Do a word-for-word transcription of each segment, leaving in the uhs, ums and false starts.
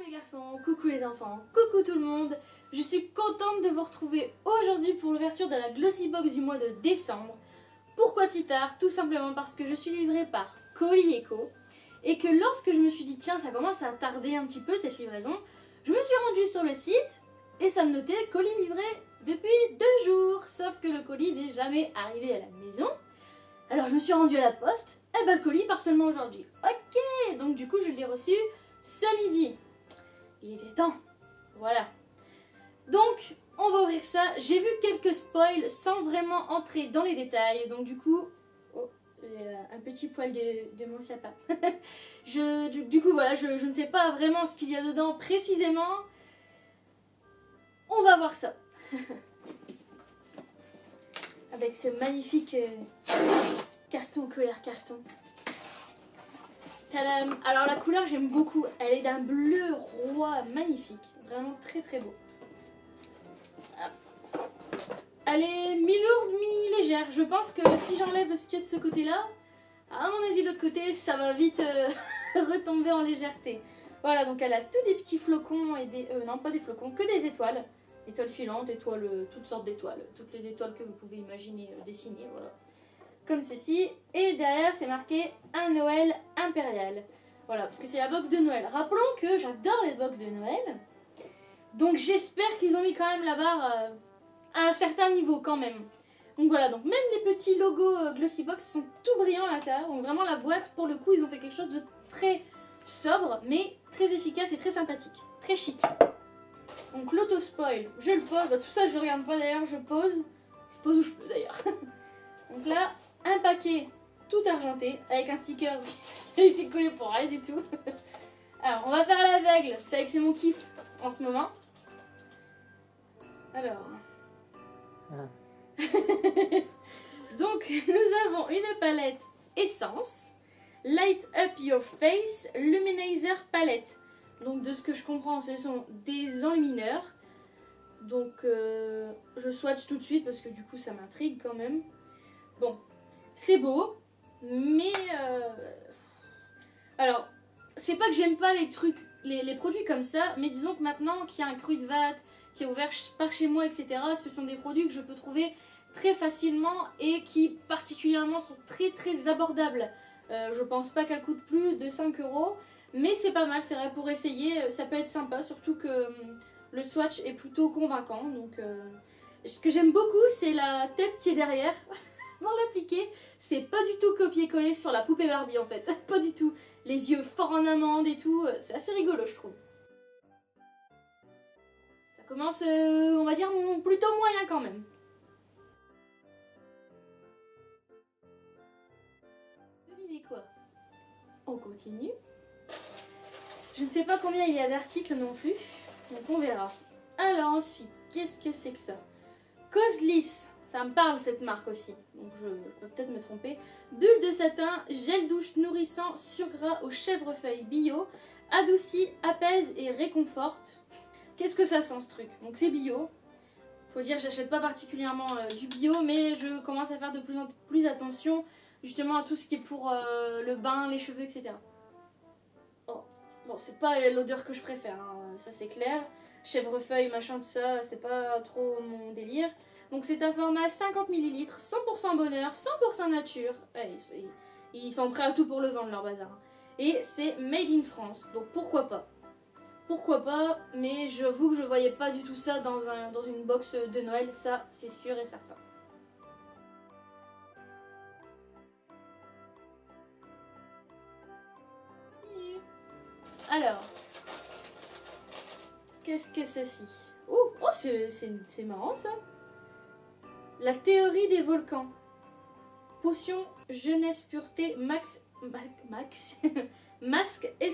les garçons, coucou les enfants, coucou tout le monde. Je suis contente de vous retrouver aujourd'hui pour l'ouverture de la Glossy Box du mois de décembre. Pourquoi si tard? Tout simplement parce que je suis livrée par Colis Eco et que lorsque je me suis dit tiens, ça commence à tarder un petit peu cette livraison, je me suis rendue sur le site et ça me notait colis livré depuis deux jours. Sauf que le colis n'est jamais arrivé à la maison. Alors je me suis rendue à la poste, et ben le colis part seulement aujourd'hui. Ok, donc du coup je l'ai reçu ce midi. Il était temps, voilà. Donc on va ouvrir ça. J'ai vu quelques spoils sans vraiment entrer dans les détails. Donc du coup, oh, un petit poil de, de mon sapin. je, du, du coup voilà, je, je ne sais pas vraiment ce qu'il y a dedans précisément. On va voir ça. Avec ce magnifique euh, carton, couleur carton. Tadam! Alors la couleur j'aime beaucoup, elle est d'un bleu roi magnifique, vraiment très très beau. Elle est mi-lourde, mi-légère. Je pense que si j'enlève ce qu'il y a de ce côté-là, à mon avis de l'autre côté, ça va vite euh, retomber en légèreté. Voilà, donc elle a tous des petits flocons et des... Euh, non, pas des flocons, que des étoiles. Étoiles filantes, étoiles, toutes sortes d'étoiles. Toutes les étoiles que vous pouvez imaginer euh, dessiner, voilà. Comme ceci. Et derrière, c'est marqué un Noël impérial. Voilà, parce que c'est la box de Noël. Rappelons que j'adore les box de Noël. Donc j'espère qu'ils ont mis quand même la barre euh, à un certain niveau quand même. Donc voilà, donc même les petits logos euh, Glossy Box sont tout brillants à l'intérieur. Donc vraiment la boîte, pour le coup, ils ont fait quelque chose de très sobre, mais très efficace et très sympathique. Très chic. Donc l'auto-spoil, je le pose. Bah, tout ça, je regarde pas d'ailleurs, je pose. Je pose où je peux d'ailleurs. Donc là, un paquet tout argenté avec un sticker qui a été collé pour rien du tout. Alors, on va faire à l'aveugle. Vous savez que c'est mon kiff en ce moment. Alors. Ah. Donc, nous avons une palette Essence. Light Up Your Face Luminizer Palette. Donc, de ce que je comprends, ce sont des enlumineurs. Donc, euh, je swatch tout de suite parce que du coup, ça m'intrigue quand même. Bon, c'est beau, mais... Euh... Alors, c'est pas que j'aime pas les trucs, les, les produits comme ça, mais disons que maintenant qu'il y a un Kruidvat qui est ouvert par chez moi, et cetera, ce sont des produits que je peux trouver très facilement et qui particulièrement sont très très abordables. Euh, je pense pas qu'elle coûte plus de cinq euros, mais c'est pas mal, c'est vrai, pour essayer, ça peut être sympa, surtout que euh, le swatch est plutôt convaincant. Donc, euh, ce que j'aime beaucoup, c'est la tête qui est derrière. Pour l'appliquer, c'est pas du tout copier-coller sur la poupée Barbie en fait, pas du tout. Les yeux forts en amande et tout, c'est assez rigolo je trouve. Ça commence, euh, on va dire, plutôt moyen quand même. Devinez quoi? On continue. Je ne sais pas combien il y a d'articles non plus, donc on verra. Alors ensuite, qu'est-ce que c'est que ça? Cosliss. Ça me parle cette marque aussi, donc je peux peut-être me tromper. Bulle de satin, gel douche nourrissant, surgras au chèvrefeuille bio, adoucit, apaise et réconforte. Qu'est-ce que ça sent ce truc? Donc c'est bio. Faut dire, j'achète pas particulièrement euh, du bio, mais je commence à faire de plus en plus attention justement à tout ce qui est pour euh, le bain, les cheveux, et cetera. Oh. Bon, c'est pas l'odeur que je préfère, hein, ça c'est clair. Chèvrefeuille, machin, tout ça, c'est pas trop mon délire. Donc c'est un format cinquante millilitres, cent pour cent bonheur, cent pour cent nature. Ouais, ils, ils sont prêts à tout pour le vendre leur bazar. Et c'est made in France, donc pourquoi pas. Pourquoi pas, mais j'avoue que je voyais pas du tout ça dans, un, dans une box de Noël, ça c'est sûr et certain. Alors, qu'est-ce que c'est ci? Oh, oh c'est marrant ça. La théorie des volcans. Potion, jeunesse, pureté, max... Max... Masque... Es...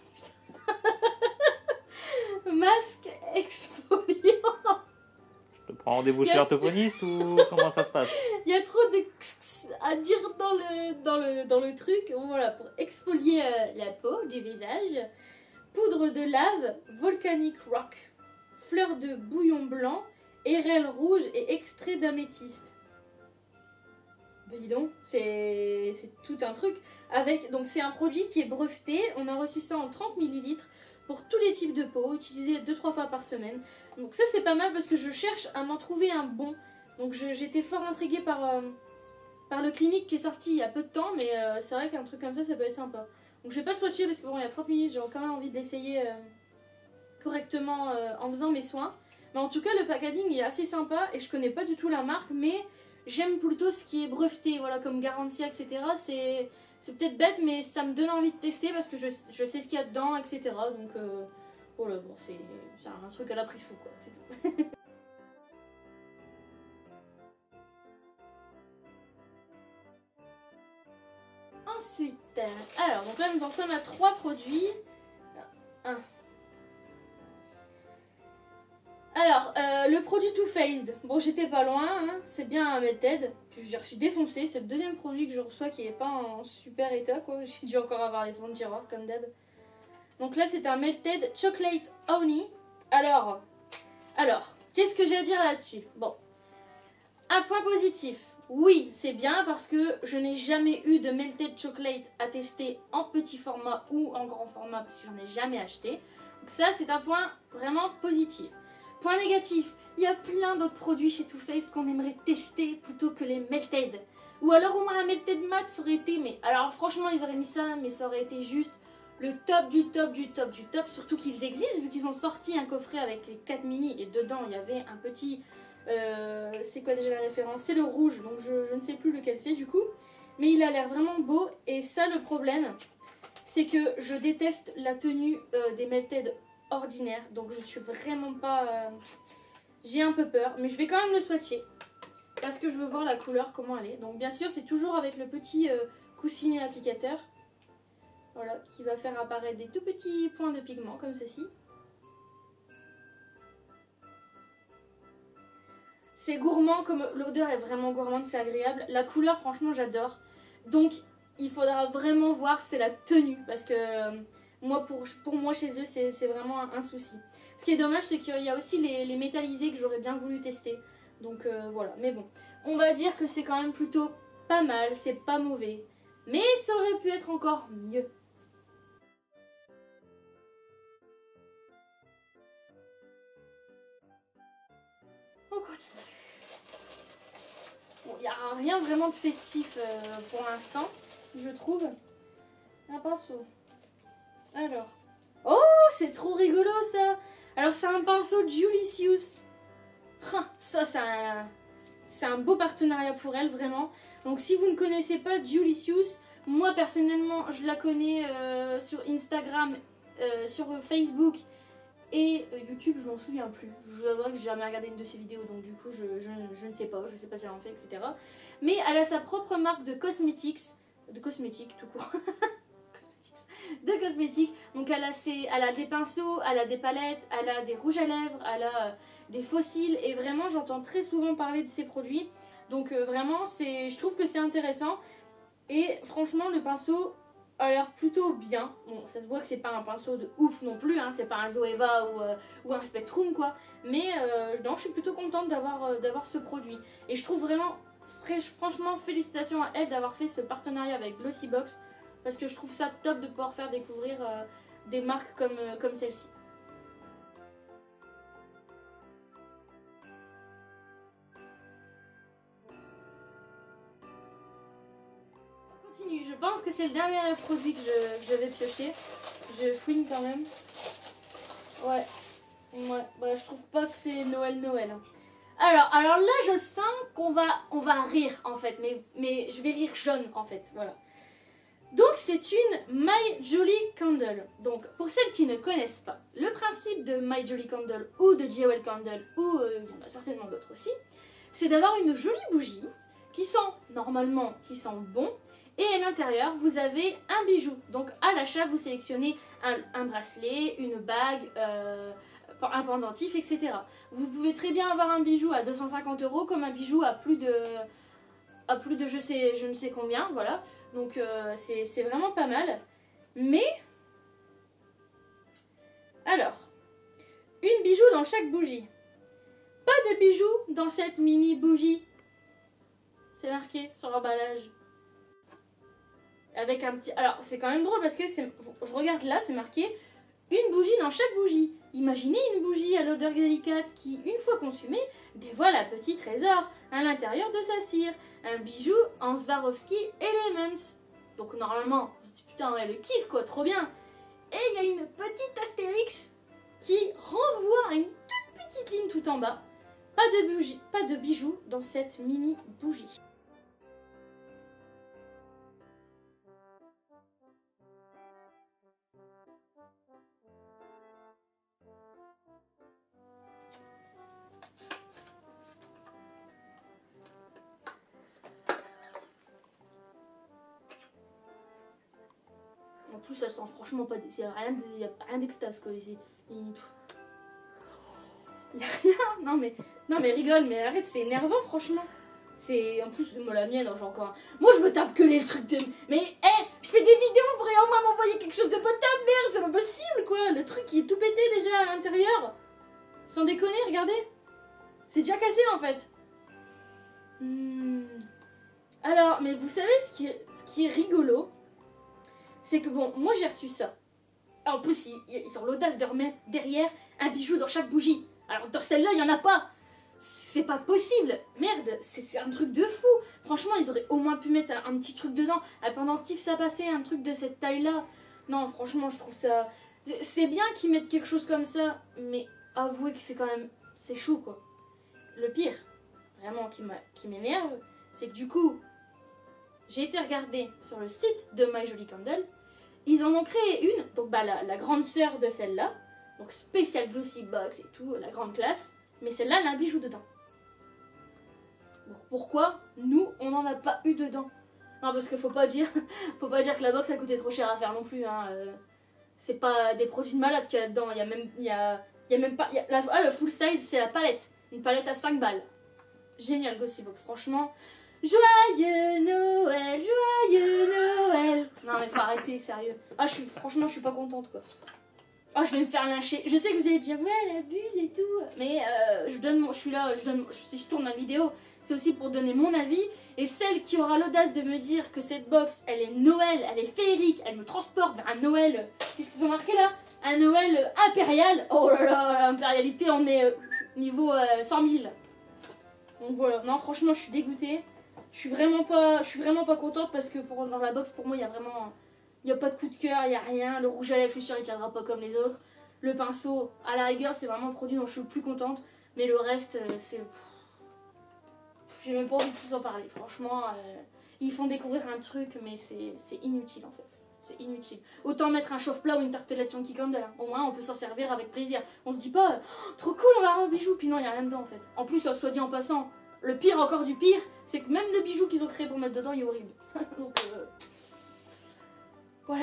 Masque exfoliant. Je te prends rendez-vous chez l'orthophoniste ou comment ça se passe? Il y a trop de à dire dans le, dans le, dans le truc. Voilà, pour exfolier euh, la peau du visage. Poudre de lave, volcanic rock. Fleur de bouillon blanc. Érelle rouge et extrait d'améthyste. Ben dis donc, c'est tout un truc. Avec, donc c'est un produit qui est breveté. On a reçu ça en trente millilitres pour tous les types de peau, utilisé deux trois fois par semaine. Donc ça c'est pas mal parce que je cherche à m'en trouver un bon. Donc j'étais fort intriguée par, euh, par le Clinique qui est sorti il y a peu de temps, mais euh, c'est vrai qu'un truc comme ça, ça peut être sympa. Donc je vais pas le swatcher parce que bon, il y a trente minutes, j'ai quand même envie de l'essayer euh, correctement euh, en faisant mes soins. Mais en tout cas, le packaging est assez sympa et je connais pas du tout la marque, mais j'aime plutôt ce qui est breveté, voilà, comme Garantia, et cetera. C'est peut-être bête, mais ça me donne envie de tester parce que je, je sais ce qu'il y a dedans, et cetera. Donc euh, voilà, bon, c'est un truc à la prix fou, quoi, c'est tout. Ensuite, alors, donc là nous en sommes à trois produits. Un. Alors, euh, le produit Too Faced, bon j'étais pas loin, hein, c'est bien un Melted, j'ai reçu défoncé, c'est le deuxième produit que je reçois qui est pas en super état quoi, j'ai dû encore avoir les fonds de tiroir comme d'hab. Donc là c'est un Melted Chocolate Honey. Alors, alors, qu'est-ce que j'ai à dire là-dessus? Bon, un point positif, oui c'est bien parce que je n'ai jamais eu de Melted Chocolate à tester en petit format ou en grand format parce que j'en ai jamais acheté. Donc ça c'est un point vraiment positif. Point négatif, il y a plein d'autres produits chez Too Faced qu'on aimerait tester plutôt que les Melted. Ou alors au moins un Melted Matte ça aurait été, mais alors franchement ils auraient mis ça, mais ça aurait été juste le top du top du top du top. Surtout qu'ils existent vu qu'ils ont sorti un coffret avec les quatre mini et dedans il y avait un petit... Euh, c'est quoi déjà la référence? C'est le rouge, donc je, je ne sais plus lequel c'est du coup. Mais il a l'air vraiment beau et ça le problème, c'est que je déteste la tenue euh, des Melted ordinaire, donc je suis vraiment pas euh... j'ai un peu peur, mais je vais quand même le swatcher parce que je veux voir la couleur comment elle est. Donc bien sûr c'est toujours avec le petit euh, coussinet applicateur, voilà, qui va faire apparaître des tout petits points de pigment comme ceci. C'est gourmand, comme l'odeur est vraiment gourmande, c'est agréable, la couleur franchement j'adore. Donc il faudra vraiment voir c'est la tenue parce que euh, Moi, pour, pour moi, chez eux, c'est vraiment un, un souci. Ce qui est dommage, c'est qu'il y a aussi les, les métallisés que j'aurais bien voulu tester. Donc euh, voilà, mais bon. On va dire que c'est quand même plutôt pas mal, c'est pas mauvais. Mais ça aurait pu être encore mieux. On continue. Bon, il n'y a rien vraiment de festif euh, pour l'instant, je trouve. Un pinceau. Alors, oh c'est trop rigolo ça. Alors c'est un pinceau Julicius. Ah, ça c'est un, c'est un beau partenariat pour elle vraiment. Donc si vous ne connaissez pas Julicius, moi personnellement je la connais euh, sur Instagram, euh, sur Facebook et euh, YouTube, je m'en souviens plus. Je vous avouerai que j'ai jamais regardé une de ses vidéos, donc du coup je, je, je ne sais pas, je sais pas si elle en fait, et cetera. Mais elle a sa propre marque de cosmetics, de cosmétiques tout court. de cosmétiques, donc elle a, ses, elle a des pinceaux, elle a des palettes, elle a des rouges à lèvres, elle a euh, des fossiles et vraiment j'entends très souvent parler de ces produits, donc euh, vraiment c'est, je trouve que c'est intéressant et franchement le pinceau a l'air plutôt bien. Bon, ça se voit que c'est pas un pinceau de ouf non plus, hein, c'est pas un Zoeva ou, euh, ou un Spectrum quoi, mais euh, non, je suis plutôt contente d'avoir euh, d'avoir ce produit et je trouve vraiment, franchement félicitations à elle d'avoir fait ce partenariat avec Glossybox. Parce que je trouve ça top de pouvoir faire découvrir euh, des marques comme, euh, comme celle-ci. On continue, je pense que c'est le dernier produit que je, je vais piocher. Je fouine quand même. Ouais, ouais, bah, je trouve pas que c'est Noël Noël. Hein. Alors, alors là je sens qu'on va, on va rire en fait, mais, mais je vais rire jaune en fait, voilà. Donc c'est une My Jolly Candle. Donc pour celles qui ne connaissent pas, le principe de My Jolly Candle ou de Jewel Candle, ou euh, il y en a certainement d'autres aussi, c'est d'avoir une jolie bougie qui sent normalement, qui sent bon, et à l'intérieur vous avez un bijou. Donc à l'achat vous sélectionnez un, un bracelet, une bague, euh, un pendentif, et cetera. Vous pouvez très bien avoir un bijou à deux cent cinquante euros comme un bijou à plus de... à plus de je sais je ne sais combien, voilà. Donc euh, c'est vraiment pas mal. Mais, alors, une bijou dans chaque bougie. Pas de bijoux dans cette mini bougie. C'est marqué sur l'emballage. Avec un petit... Alors, c'est quand même drôle parce que je regarde là, c'est marqué une bougie dans chaque bougie. Imaginez une bougie à l'odeur délicate qui, une fois consumée, dévoile un petit trésor à l'intérieur de sa cire. Un bijou en Swarovski Elements. Donc normalement, on se dit putain, ouais, le kiff quoi, trop bien. Et il y a une petite astérix qui renvoie à une toute petite ligne tout en bas. Pas de bougie, pas de bijoux dans cette mini bougie. En plus, ça sent franchement pas. Il n'y a rien de- il y a rien d'extase quoi ici. Il n'y a rien. Non mais, non mais rigole, mais arrête, c'est énervant franchement. C'est en plus moi la mienne, hein, j'ai encore. Moi je me tape que les trucs de. Mais hé, hey, je fais des vidéos pour au moins m'envoyer quelque chose de potable, merde, c'est pas possible quoi. Le truc il est tout pété déjà à l'intérieur. Sans déconner, regardez. C'est déjà cassé en fait. Hmm. Alors, mais vous savez ce qui est, ce qui est rigolo, c'est que bon, moi j'ai reçu ça. En plus, ils, ils ont l'audace de remettre derrière un bijou dans chaque bougie. Alors dans celle-là, il n'y en a pas. C'est pas possible. Merde, c'est un truc de fou. Franchement, ils auraient au moins pu mettre un, un petit truc dedans. Un pendentif, ça passait, un truc de cette taille-là. Non, franchement, je trouve ça... C'est bien qu'ils mettent quelque chose comme ça, mais avouez que c'est quand même... C'est chaud, quoi. Le pire, vraiment, qui m'énerve, c'est que du coup, j'ai été regarder sur le site de My Jolly Candle. Ils en ont créé une, donc bah, la, la grande sœur de celle-là. Donc spécial glossy box et tout, la grande classe. Mais celle-là, elle a un bijou dedans. Donc pourquoi nous, on n'en a pas eu dedans? Non, parce qu'il faut pas dire, faut pas dire que la box, elle coûtait trop cher à faire non plus. Hein. Euh, c'est pas des produits de malade qu'il y a là-dedans. Il y a même, il y a, il y a même pas, il y a, la, ah, le full size, c'est la palette. Une palette à cinq balles. Génial, glossy box, franchement. Joyeux Noël, joyeux Noël. Non mais faut arrêter, sérieux. Ah, je suis, franchement, je suis pas contente quoi. Oh, je vais me faire lyncher. Je sais que vous allez dire, ouais, elle abuse et tout. Mais euh, je donne mon, je suis là, je donne, si je tourne la vidéo, c'est aussi pour donner mon avis. Et celle qui aura l'audace de me dire que cette box, elle est Noël, elle est féerique, elle me transporte vers un Noël. Qu'est-ce qu'ils ont marqué là? Un Noël impérial. Oh là là, l'impérialité, on est euh, niveau euh, cent mille. Donc voilà. Non, franchement, je suis dégoûtée. Je suis vraiment pas, je suis vraiment pas contente parce que pour, dans la box, pour moi, il y a vraiment... Il n'y a pas de coup de cœur, il n'y a rien. Le rouge à lèvres, je suis sûre, il ne tiendra pas comme les autres. Le pinceau, à la rigueur, c'est vraiment un produit dont je suis le plus contente. Mais le reste, c'est... J'ai même pas envie de vous en parler. Franchement, euh, ils font découvrir un truc, mais c'est inutile en fait. C'est inutile. Autant mettre un chauffe-plat ou une tartelette Yankee Candle. Au moins, on peut s'en servir avec plaisir. On se dit pas, oh, trop cool, on va avoir un bijou. Puis non, il n'y a rien dedans en fait. En plus, soit dit en passant, le pire encore du pire, c'est que même le bijou qu'ils ont créé pour mettre dedans, il est horrible. Donc... Euh... Voilà.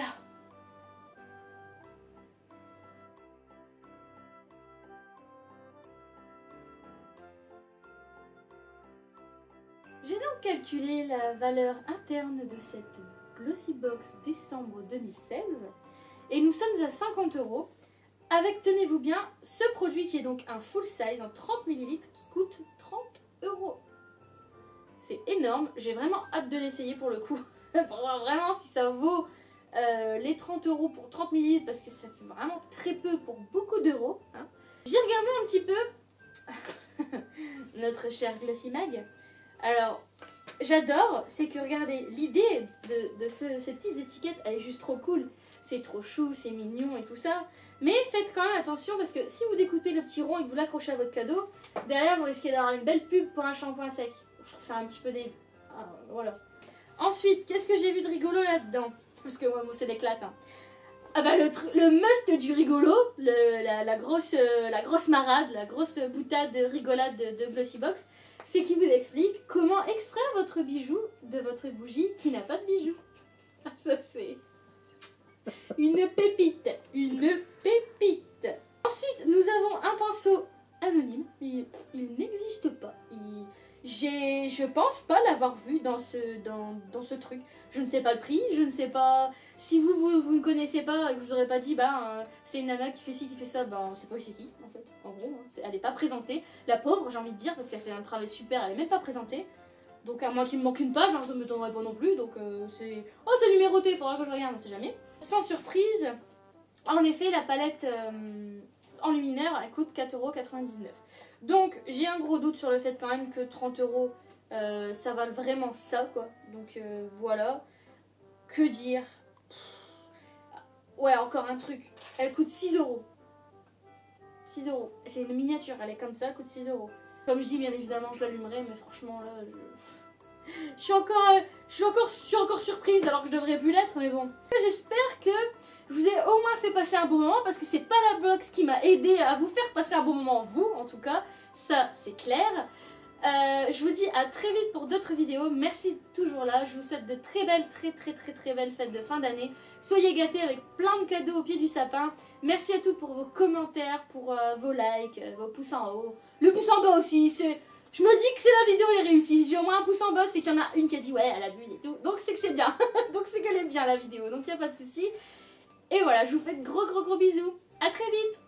J'ai donc calculé la valeur interne de cette Glossy Box décembre deux mille seize et nous sommes à cinquante euros avec, tenez-vous bien, ce produit qui est donc un full size en trente millilitres qui coûte trente euros. C'est énorme, j'ai vraiment hâte de l'essayer pour le coup, pour voir vraiment si ça vaut Euh, les trente euros pour trente millilitres parce que ça fait vraiment très peu pour beaucoup d'euros. Hein. J'ai regardé un petit peu notre cher Glossy Mag. Alors, j'adore, c'est que regardez, l'idée de, de ce, ces petites étiquettes, elle est juste trop cool. C'est trop chou, c'est mignon et tout ça. Mais faites quand même attention parce que si vous découpez le petit rond et que vous l'accrochez à votre cadeau, derrière vous risquez d'avoir une belle pub pour un shampoing sec. Je trouve ça un petit peu des... Ah, voilà. Ensuite, qu'est-ce que j'ai vu de rigolo là-dedans? Parce que moi, moi c'est l'éclate. Hein. Ah bah le, le must du rigolo, le, la, la, grosse, euh, la grosse marade, la grosse boutade de rigolade de, de Glossy Box, c'est qu'il vous explique comment extraire votre bijou de votre bougie qui n'a pas de bijou. Ah, ça c'est une pépite, une pépite. Ensuite, nous avons un pinceau anonyme. Il, il n'existe pas. Il... J'ai, je pense pas l'avoir vu dans ce, dans, dans ce truc. Je ne sais pas le prix, je ne sais pas... Si vous, vous, vous ne connaissez pas et que je vous aurais pas dit, bah, euh, c'est une nana qui fait ci, qui fait ça, bah, on sait pas c'est qui, en fait. En gros, hein, elle est pas présentée. La pauvre, j'ai envie de dire, parce qu'elle fait un travail super, elle est même pas présentée. Donc à moins qu'il me manque une page, hein, ça ne me donnerait pas non plus. Donc euh, c'est... Oh, c'est numéroté, il faudra que je regarde, on sait jamais. Sans surprise, En effet, la palette euh, enlumineur, elle coûte quatre euros quatre-vingt-dix-neuf. Donc, j'ai un gros doute sur le fait quand même que trente euros, euh, ça vale vraiment ça, quoi. Donc, euh, voilà. Que dire? Ouais, encore un truc. Elle coûte six euros. six euros. C'est une miniature, elle est comme ça, elle coûte six euros. Comme je dis, bien évidemment, je l'allumerai, mais franchement, là, je... Je suis encore, euh, je suis encore, je suis encore surprise alors que je devrais plus l'être, mais bon. J'espère que je vous ai au moins fait passer un bon moment parce que c'est pas la box qui m'a aidé à vous faire passer un bon moment, vous en tout cas, ça c'est clair. Euh, je vous dis à très vite pour d'autres vidéos, merci toujours là, je vous souhaite de très belles, très très très très belles fêtes de fin d'année. Soyez gâtés avec plein de cadeaux au pied du sapin. Merci à tous pour vos commentaires, pour euh, vos likes, euh, vos pouces en haut. Le pouce en bas aussi, c'est... Je me dis que c'est la vidéo elle est réussie. Si j'ai au moins un pouce en bas, c'est qu'il y en a une qui a dit ouais, elle abuse et tout. Donc c'est que c'est bien. Donc c'est qu'elle est bien la vidéo. Donc il n'y a pas de souci. Et voilà, je vous fais de gros gros gros bisous. À très vite.